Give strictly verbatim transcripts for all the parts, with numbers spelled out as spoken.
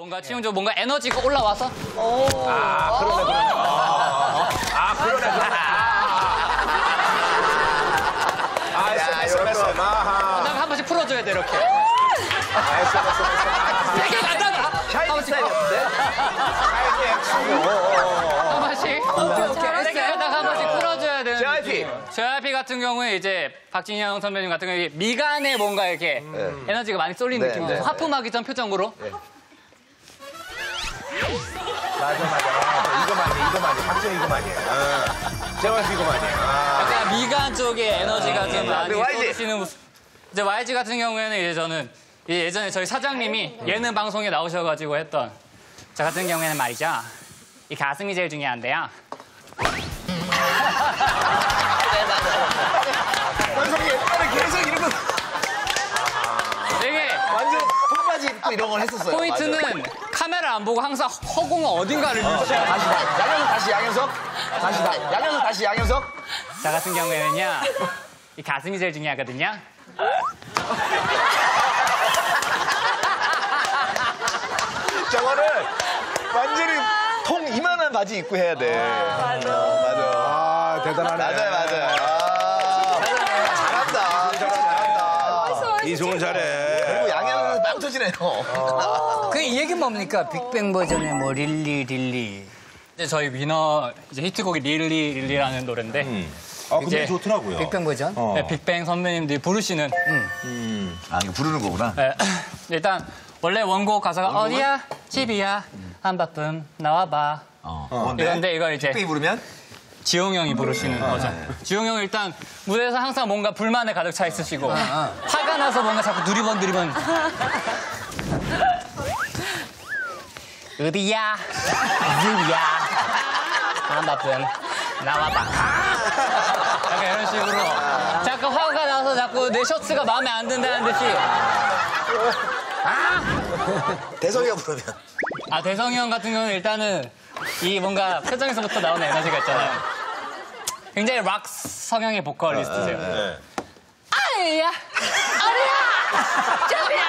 뭔가 지금 좀 뭔가 에너지가 올라와서. 오. 아, 그러네, 그러네. 아, 아 그러네, 그러네. 아, 에스엠에스, 에스엠에스. 아하. 한 번씩 풀어줘야 돼, 이렇게. 아, 에스엠에스, 에스엠에스. 되게 간단하다. 샤이니 스타일인데? 샤이니 엑스. 한 번씩. 오케이, 오케이. 이렇게 하다가 한 번씩 풀어줘야 되는. 제이아이피. 제이아이피 같은 경우에 이제 박진영 선배님 같은 경우에 미간에 뭔가 이렇게 음. 에너지가 많이 쏠리는 네, 느낌이죠. 네, 하품하기 전 표정으로. 네. 맞아, 맞아. 아, 이거만이, 이거만이. 박진영 이거만이. 어. 제이아이피 이거만이. 아. 약간 미간 쪽에 에너지가 좀 많이 와이지. 쏟으시는 모습. 이제 와이지 같은 경우에는 이제 저는 예전에 저희 사장님이 예능 방송에 나오셔가지고 했던 저 같은 경우에는 말이죠. 이 가슴이 제일 중요한데요. 완성이 옛날에 계속 이런 거. 되게 완전 통바지 입고 이런 걸 했었어요. 포인트는 맞아요. 카메라 안 보고 항상 허공 어딘가를 유지해야 다시, 다시. 양현석 다시 양현석. 다시 다. 양현석 다시 양현석. 저 같은 경우에는요. 이 가슴이 제일 중요하거든요. 저거를 완전히 통 이만한 바지 입고 해야 돼. 맞아. 어, 맞아. 아, 대단하네. 맞아요, 맞아요. 아, 잘한다. 잘한다. 이승훈 잘해. 그리고 양현석은 빵 터지네요. 그 이 얘기 뭡니까? 빅뱅 버전의 뭐 릴리 릴리. 이제 저희 위너 이제 히트곡이 릴리 릴리라는 노래인데 음. 아, 근데 이제 좋더라고요. 빅뱅 버전? 어. 네, 빅뱅 선배님들이 부르시는 아, 이거 부르는 거구나. 네, 일단 원래 원곡 가사가 어디야 집이야 한바쁨 나와봐 어. 뭔데? 이건데 이걸 이제 빅뱅이 부르면? 지용 형이 부르시는 버전. 지용 형은 일단 무대에서 항상 뭔가 불만에 가득 차 있으시고 화가 나서 뭔가 자꾸 누리번 누리번 어디야 집이야 한바쁨 나와봐 약간 이런 식으로 자꾸 화가 나서 자꾸 내 셔츠가 마음에 안 든다는 듯이 대성이가 부르면. 아 대성이 형 같은 경우는 일단은 이 뭔가 표정에서부터 나오는 에너지가 있잖아요. 굉장히 락 성향의 보컬리스트세요. 네. 아이야, 어리야, 저리야,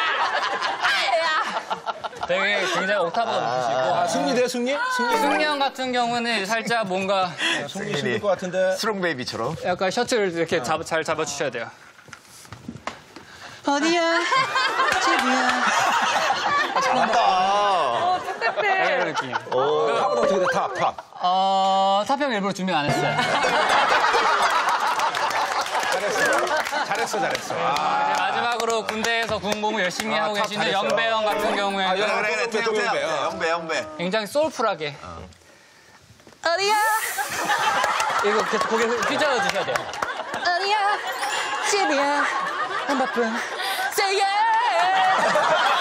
아이야. 되게 굉장히 옥타브가 높으시고. 아, 승리대 승리? 승리. 승리 형 같은 경우는 살짝 뭔가 승리 힘들 것 같은데. 스트롱 베이비처럼. 약간 셔츠를 이렇게 잡, 잘 잡아주셔야 돼요. 어디야, 집이야. 잘한다. 이런 느낌. 탑은 어떻게 돼? 탑, 탑. 어, 탑형 일부러 준비 안 했어요. 잘했어, 잘했어. 이제 마지막으로 군대에서 군복무 열심히 하고 탑 계시는 잘했어. 영배 형 같은 경우에는 그래, 그래, 그래. 태영, 태영. 영배. 영배, 영배. 굉장히 소울풀하게 어디야? 이거 계속 고개 휘저어 주셔야 돼요. 어디야? 집이야. 한바쁨. Say yeah.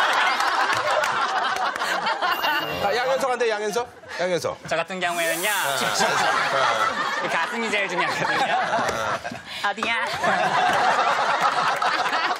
자, 양현석한테 양현석? 양현석. 저 같은 경우에는요. 이 가슴이 제일 중요하거든요. 어디야?